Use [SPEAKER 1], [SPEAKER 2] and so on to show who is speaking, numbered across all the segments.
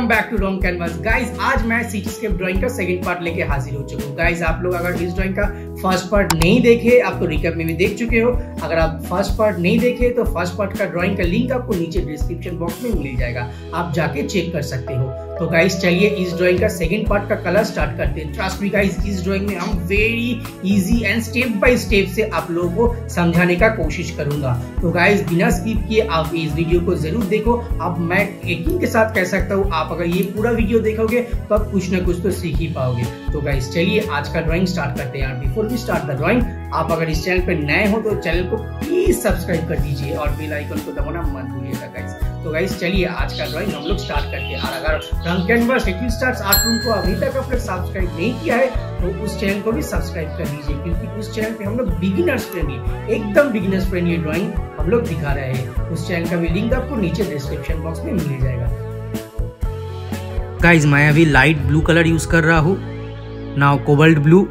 [SPEAKER 1] Welcome back to wrong canvas. Guys आज मैं cityscape drawing का सेकंड पार्ट लेके हाजिर हो चुका हूँ। गाइस आप लोग अगर इस ड्राइंग का फर्स्ट पार्ट नहीं देखे, आप तो रिकैप में भी देख चुके हो। अगर आप फर्स्ट पार्ट नहीं देखे तो फर्स्ट पार्ट का ड्राइंग का लिंक आपको नीचे डिस्क्रिप्शन बॉक्स में मिल जाएगा, आप जाके चेक कर सकते हो। तो गाइस चलिए इस ड्राइंग का सेकंड पार्ट का कलर स्टार्ट करते हैं। ट्रस्ट मी गाइस, इस ड्राइंग में हम very easy and step by step से आप लोगों को समझाने का कोशिश करूंगा। तो गाइस बिना स्किप किए आप इस वीडियो को जरूर देखो। अब मैं यकीन के साथ कह सकता हूँ आप अगर ये पूरा वीडियो देखोगे तो आप कुछ ना कुछ तो सीख ही पाओगे। तो गाइस चलिए आज का ड्राइंग स्टार्ट करते हैं। Before we start the drawing, आप अगर इस चैनल पे नए हो तो चैनल को प्लीज सब्सक्राइब कर दीजिए और बेल आइकन को दबाना मत भूलिएगा गाइस। तो गाइस चलिए आज का ड्राइंग हम लोग स्टार्ट करते हैं। और अगर Rang canvas stars art room को अभी तक आपने सब्सक्राइब नहीं किया है तो उस चैनल को भी सब्सक्राइब कर लीजिए, क्योंकि उस चैनल पे हम लोग बिगिनर्स फ्रेंडली, एकदम बिगिनर्स फ्रेंडली ड्राइंग हम लोग दिखा रहे हैं। उस चैनल का भी लिंक आपको नीचे डिस्क्रिप्शन बॉक्स में मिल जाएगा। गाइस मैं अभी लाइट ब्लू कलर यूज कर रहा हूँ, now cobalt blue,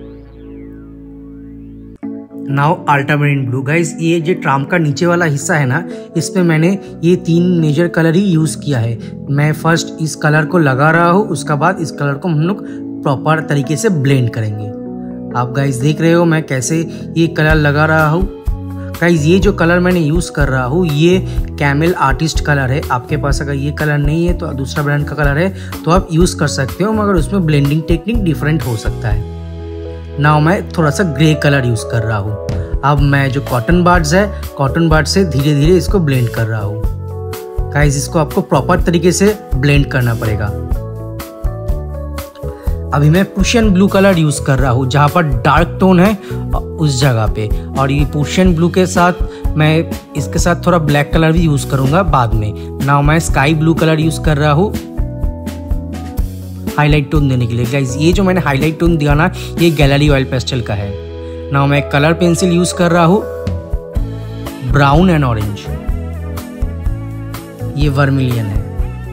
[SPEAKER 1] now ultramarine blue. Guys ये जो ट्राम का नीचे वाला हिस्सा है ना, इसमें मैंने ये 3 मेजर कलर ही यूज किया है। मैं फर्स्ट इस कलर को लगा रहा हूँ, उसका बाद इस कलर को हम लोग प्रॉपर तरीके से ब्लेंड करेंगे। आप गाइस देख रहे हो मैं कैसे ये कलर लगा रहा हूँ। गाइस ये जो कलर मैंने यूज कर रहा हूँ ये कैमल आर्टिस्ट कलर है। आपके पास अगर ये कलर नहीं है तो दूसरा ब्रांड का कलर है तो आप यूज कर सकते हो, मगर उसमें ब्लेंडिंग टेक्निक डिफरेंट हो सकता है। नाउ मैं थोड़ा सा ग्रे कलर यूज कर रहा हूँ। अब मैं जो कॉटन बड्स है, कॉटन बड से धीरे धीरे इसको ब्लेंड कर रहा हूँ। गाइस इसको आपको प्रॉपर तरीके से ब्लेंड करना पड़ेगा। अभी मैं प्रूशियन ब्लू कलर यूज कर रहा हूँ, जहाँ पर डार्क टोन है उस जगह पे, और ये प्रूशियन ब्लू के साथ मैं इसके साथ थोड़ा ब्लैक कलर भी यूज करूंगा बाद में। नाउ मैं स्काई ब्लू कलर यूज कर रहा हूँ हाईलाइट टोन देने के लिए। गाइस ये जो मैंने हाईलाइट टोन दिया ना, ये गैलरी ऑयल पेस्टल का है। नाउ मैं कलर पेंसिल यूज कर रहा हूँ ब्राउन एंड ऑरेंज, ये वर्मिलियन है।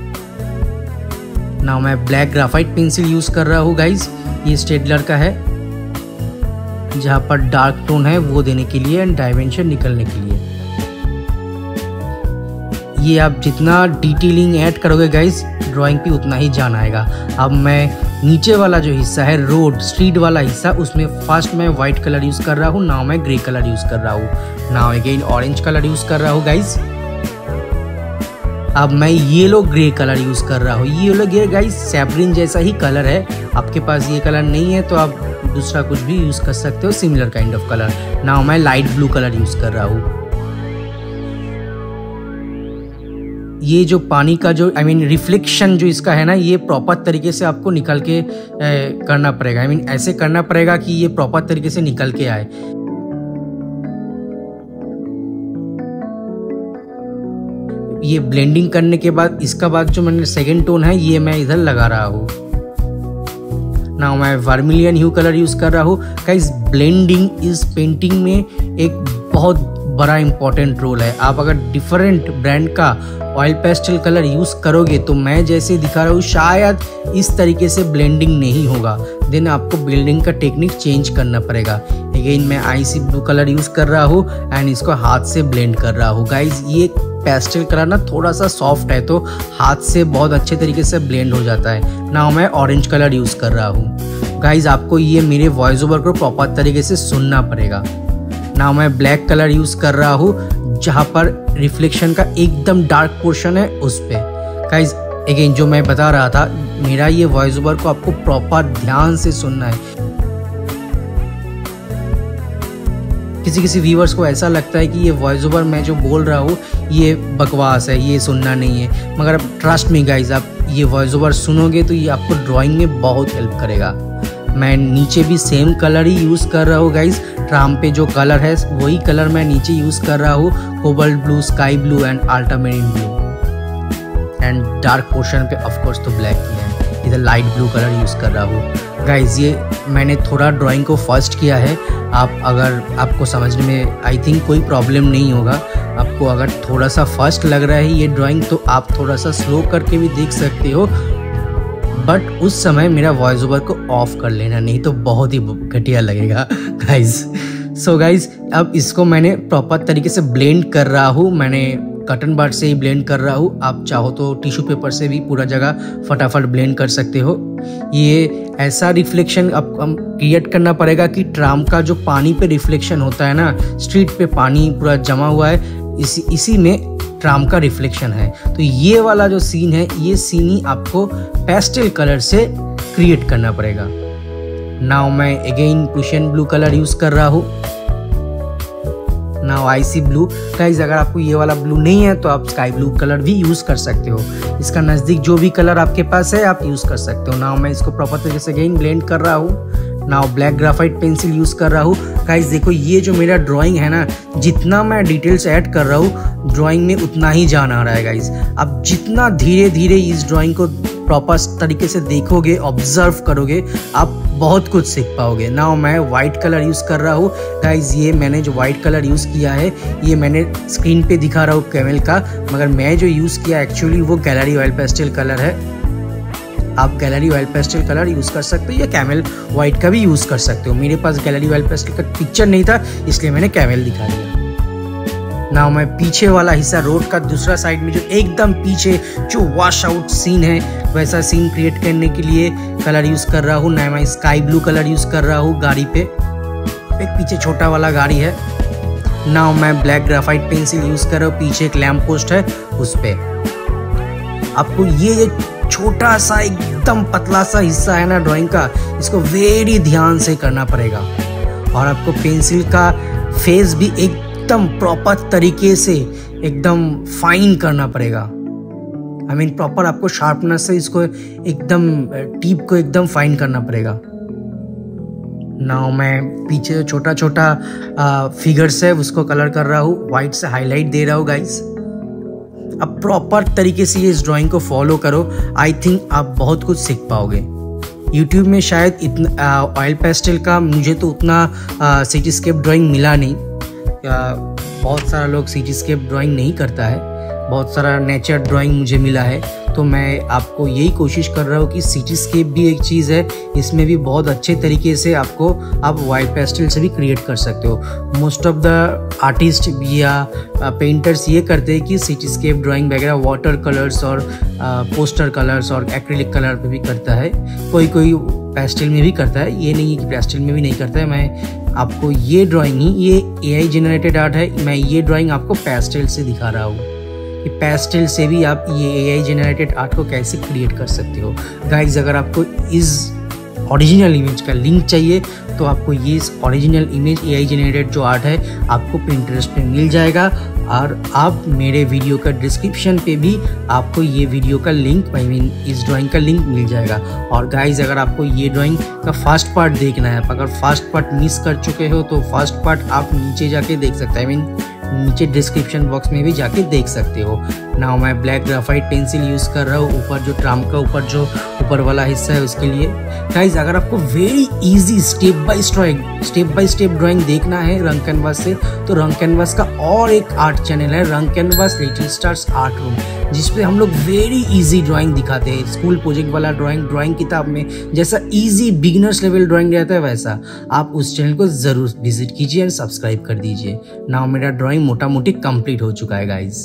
[SPEAKER 1] नाउ मैं ब्लैक ग्राफाइट पेंसिल यूज कर रहा हूँ गाइस, ये स्टेडलर का है, जहाँ पर डार्क टोन है वो देने के लिए एंड डायमेंशन निकलने के लिए। ये आप जितना डिटेलिंग ऐड करोगे गाइस ड्राइंग पे उतना ही जान आएगा। अब मैं नीचे वाला जो हिस्सा है रोड स्ट्रीट वाला हिस्सा, उसमें फर्स्ट मैं व्हाइट कलर यूज कर रहा हूँ, नाउ मैं ग्रे कलर यूज कर रहा हूँ, now again orange colour use कर रहा हूँ गाइस। अब मैं येलो ग्रे कलर यूज कर रहा हूँ। येलो ग्रे गाइस सैफरन जैसा ही कलर है। आपके पास ये कलर नहीं है तो आप दूसरा कुछ भी यूज कर सकते हो, similar kind of colour. Now मैं लाइट ब्लू कलर यूज कर रहा हूँ। ये जो पानी का जो रिफ्लेक्शन जो इसका है ना, ये प्रॉपर तरीके से आपको निकल के करना पड़ेगा। ऐसे करना पड़ेगा कि ये प्रॉपर तरीके से निकल के आए। ये ब्लेंडिंग करने के बाद इसका बाद जो मैंने सेकेंड टोन है ये मैं इधर लगा रहा हूँ। नाउ मैं वर्मिलियन ह्यू कलर यूज कर रहा हूँ। गाइस ब्लेंडिंग इस पेंटिंग में एक बहुत बड़ा इंपॉर्टेंट रोल है। आप अगर डिफरेंट ब्रांड का ऑयल पेस्टल कलर यूज करोगे तो मैं जैसे दिखा रहा हूँ शायद इस तरीके से ब्लेंडिंग नहीं होगा, देन आपको ब्लेंडिंग का टेक्निक चेंज करना पड़ेगा। अगेन मैं आईसी ब्लू कलर यूज कर रहा हूँ एंड इसको हाथ से ब्लेंड कर रहा हूँ। गाइज ये पेस्टल कलर ना थोड़ा सा सॉफ्ट है तो हाथ से बहुत अच्छे तरीके से ब्लेंड हो जाता है। नाउ मैं ऑरेंज कलर यूज कर रहा हूँ। गाइज आपको ये मेरे वॉइस ओवर को प्रॉपर तरीके से सुनना पड़ेगा। नाउ मैं ब्लैक कलर यूज कर रहा हूँ, जहाँ पर रिफ्लेक्शन का एकदम डार्क पोर्शन है उस पे। गाइज अगेन जो मैं बता रहा था, मेरा ये वॉइस ओवर को आपको प्रॉपर ध्यान से सुनना है। किसी व्यूअर्स को ऐसा लगता है कि ये वॉइस ओवर मैं जो बोल रहा हूँ ये बकवास है, ये सुनना नहीं है, मगर ट्रस्ट मी गाइज आप ये वॉइस ओवर सुनोगे तो ये आपको ड्राइंग में बहुत हेल्प करेगा। मैं नीचे भी सेम कलर ही यूज कर रहा हूँ गाइज। ट्राम पे जो कलर है वही कलर मैं नीचे यूज कर रहा हूँ, cobalt blue, sky blue and ultramarine blue, and dark portion पे ऑफ कोर्स तो ब्लैक ही है। इधर लाइट ब्लू कलर यूज कर रहा हूँ। गाइज ये मैंने थोड़ा ड्राइंग को फास्ट किया है। आप अगर आपको समझने में आई थिंक कोई प्रॉब्लम नहीं होगा। आपको अगर थोड़ा सा फास्ट लग रहा है ये ड्राइंग तो आप थोड़ा सा स्लो करके भी देख सकते हो, बट उस समय मेरा वॉइस ओवर को ऑफ कर लेना, नहीं तो बहुत ही घटिया लगेगा गाइज। सो गाइज अब इसको मैंने प्रॉपर तरीके से ब्लेंड कर रहा हूँ। मैंने कॉटन बड से ही ब्लेंड कर रहा हूँ। आप चाहो तो टिश्यू पेपर से भी पूरा जगह फटाफट ब्लेंड कर सकते हो। ये ऐसा रिफ्लेक्शन अब क्रिएट करना पड़ेगा कि ट्राम का जो पानी पे रिफ्लेक्शन होता है ना, स्ट्रीट पे पानी पूरा जमा हुआ है, इसी में ट्राम का रिफ्लेक्शन है। तो ये वाला जो सीन है, ये सीन ही आपको पेस्टल कलर से क्रिएट करना पड़ेगा। नाउ मैं again Prussian blue colour use कर रहा हूँ। Now IC blue. गाइस अगर आपको ये वाला ब्लू नहीं है तो आप स्काई ब्लू कलर भी यूज कर सकते हो। इसका नजदीक जो भी कलर आपके पास है आप यूज कर सकते हो। नाउ मैं इसको प्रॉपर तरीके से अगेन ब्लेंड कर रहा हूँ। Now black graphite pencil use कर रहा हूँ। गाइस देखो ये जो मेरा ड्राइंग है ना, जितना मैं डिटेल्स ऐड कर रहा हूँ ड्राइंग में उतना ही जान आ रहा है गाइस। अब जितना धीरे धीरे इस ड्राइंग को प्रॉपर तरीके से देखोगे, ऑब्जर्व करोगे, आप बहुत कुछ सीख पाओगे। नाउ मैं वाइट कलर यूज़ कर रहा हूँ। गाइज ये मैंने जो वाइट कलर यूज़ किया है, ये मैंने स्क्रीन पे दिखा रहा हूँ कैमल का, मगर मैं जो यूज़ किया एक्चुअली वो गैलरी ऑयल पेस्टल कलर है। आप gallery oil pastel colour use कर सकते हो या कैमल वाइट का भी यूज़ कर सकते हो। मेरे पास गैलरी ऑयल पेस्टल का पिक्चर नहीं था इसलिए मैंने कैमल दिखा दिया। नाउ मैं पीछे वाला हिस्सा, रोड का दूसरा साइड में जो एकदम पीछे जो वॉश आउट सीन है, वैसा सीन क्रिएट करने के लिए कलर यूज कर रहा हूँ। ना मैं स्काई ब्लू कलर यूज कर रहा हूँ गाड़ी पे, एक पीछे छोटा वाला गाड़ी है। नाउ मैं ब्लैक ग्राफाइट पेंसिल यूज कर रहा हूँ, पीछे एक लैम्प पोस्ट है उस पे। आपको ये छोटा सा एकदम पतला सा हिस्सा है ना ड्राइंग का, इसको वेरी ध्यान से करना पड़ेगा और आपको पेंसिल का फेस भी एकदम प्रॉपर तरीके से एकदम फाइन करना पड़ेगा। आई मीन प्रॉपर आपको शार्पनेस से इसको एकदम टिप को एकदम फाइन करना पड़ेगा। नाउ मैं पीछे छोटा छोटा फिगर्स है उसको कलर कर रहा हूँ, वाइट से हाईलाइट दे रहा हूँ गाइस। अब प्रॉपर तरीके से इस ड्राइंग को फॉलो करो, आई थिंक आप बहुत कुछ सीख पाओगे। यूट्यूब में शायद इतना ऑयल पेस्टल का मुझे तो उतना सिटीस्केप ड्राइंग मिला नहीं। बहुत सारा लोग सिटीस्केप ड्राइंग नहीं करता है, बहुत सारा नेचर ड्राइंग मुझे मिला है। तो मैं आपको यही कोशिश कर रहा हूँ कि सिटीस्केप भी एक चीज़ है, इसमें भी बहुत अच्छे तरीके से आपको आप ऑयल पेस्टल से भी क्रिएट कर सकते हो। मोस्ट ऑफ द आर्टिस्ट या पेंटर्स ये करते हैं कि सिटीस्केप ड्राइंग वगैरह वाटर कलर्स और पोस्टर कलर्स और एक्रिलिक कलर पे भी करता है, कोई कोई पेस्टल में भी करता है। ये नहीं है कि पेस्टल में भी नहीं करता है। मैं आपको ये ड्राइंग ही, ये AI जनरेटेड आर्ट है, मैं ये ड्राइंग आपको पेस्टल से दिखा रहा हूँ कि पेस्टल से भी आप ये AI जनरेटेड आर्ट को कैसे क्रिएट कर सकते हो। गाइज अगर आपको इस ओरिजिनल इमेज का लिंक चाहिए तो आपको ये ओरिजिनल इमेज AI जनरेटेड जो आर्ट है आपको पिंटरेस्ट पे मिल जाएगा, और आप मेरे वीडियो का डिस्क्रिप्शन पे भी आपको ये वीडियो का लिंक, आई मीन इस ड्राइंग का लिंक मिल जाएगा। और गाइज अगर आपको ये ड्राइंग का फर्स्ट पार्ट देखना है, अगर फर्स्ट पार्ट मिस कर चुके हो तो फर्स्ट पार्ट आप नीचे जाके देख सकते हैं, आई मीन नीचे डिस्क्रिप्शन बॉक्स में भी जाके देख सकते हो। नाउ मैं ब्लैक ग्राफाइट पेंसिल यूज कर रहा हूँ ऊपर जो ट्राम का ऊपर वाला हिस्सा है उसके लिए। गाइज अगर आपको very easy step by step drawing देखना है रंग कैनवास से, तो रंग कैनवास का और एक आर्ट चैनल है, Rang canvas little stars art room, जिसपे हम लोग वेरी इजी ड्राइंग दिखाते हैं। स्कूल प्रोजेक्ट वाला ड्राइंग किताब में जैसा इजी बिगिनर्स लेवल ड्राइंग रहता है वैसा आप उस चैनल को जरूर विजिट कीजिए एंड सब्सक्राइब कर दीजिए। नाउ मेरा ड्राइंग मोटा मोटी कंप्लीट हो चुका है गाइज।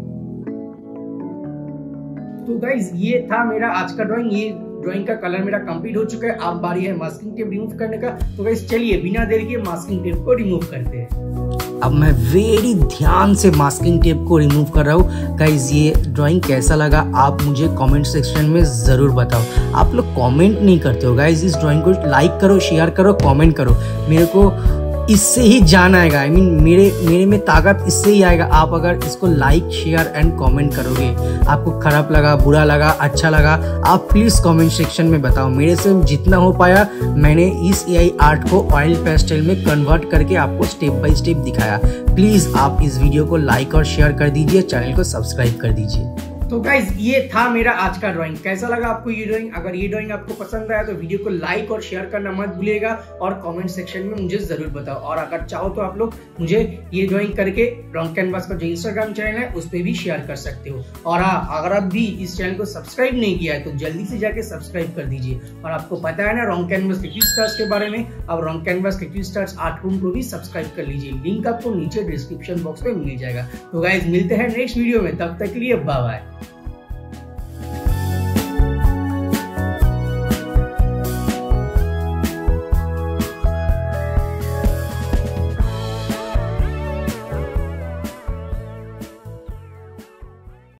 [SPEAKER 1] तो गाइज ये था मेरा आज का ड्राइंग, ये ड्राइंग का कलर मेरा कंप्लीट हो चुका है। अब बारी है मास्किंग टेप रिमूव करने का। तो गाइज चलिए बिना देर के मास्किंग टेप को रिमूव करते हैं। अब मैं वेरी ध्यान से मास्किंग टेप को रिमूव कर रहा हूँ। गाइज ये ड्राइंग कैसा लगा आप मुझे कमेंट सेक्शन में ज़रूर बताओ। आप लोग कमेंट नहीं करते हो गाइज, इस ड्राइंग को लाइक करो, शेयर करो, कमेंट करो, मेरे को इससे ही जान आएगा। आई मीन मेरे में ताकत इससे ही आएगा। आप अगर इसको लाइक शेयर एंड कमेंट करोगे, आपको खराब लगा, बुरा लगा, अच्छा लगा, आप प्लीज़ कमेंट सेक्शन में बताओ। मेरे से जितना हो पाया मैंने इस AI आर्ट को ऑयल पेस्टल में कन्वर्ट करके आपको स्टेप बाय स्टेप दिखाया। प्लीज़ आप इस वीडियो को लाइक और शेयर कर दीजिए, चैनल को सब्सक्राइब कर दीजिए। तो गाइज ये था मेरा आज का ड्राइंग। कैसा लगा आपको ये ड्राइंग? अगर ये ड्राइंग आपको पसंद आया तो वीडियो को लाइक और शेयर करना मत भूलिएगा और कमेंट सेक्शन में मुझे जरूर बताओ। और अगर चाहो तो आप लोग मुझे ये ड्राइंग करके रॉन्ग कैनवास का जो इंस्टाग्राम चैनल है उस पर भी शेयर कर सकते हो। और हाँ, अगर आप भी इस चैनल को सब्सक्राइब नहीं किया है तो जल्दी से जाके सब्सक्राइब कर दीजिए। और आपको पता है ना रॉन्ग कैनवास क्रिकेट स्टार्स के बारे में, अब रॉन्ग कैनवास क्रिकेट स्टार्स आर्ट रूम को भी सब्सक्राइब कर लीजिए। लिंक आपको नीचे डिस्क्रिप्शन बॉक्स में मिल जाएगा। तो गाइज मिलते हैं नेक्स्ट वीडियो में, तब तक के लिए बाय बाय।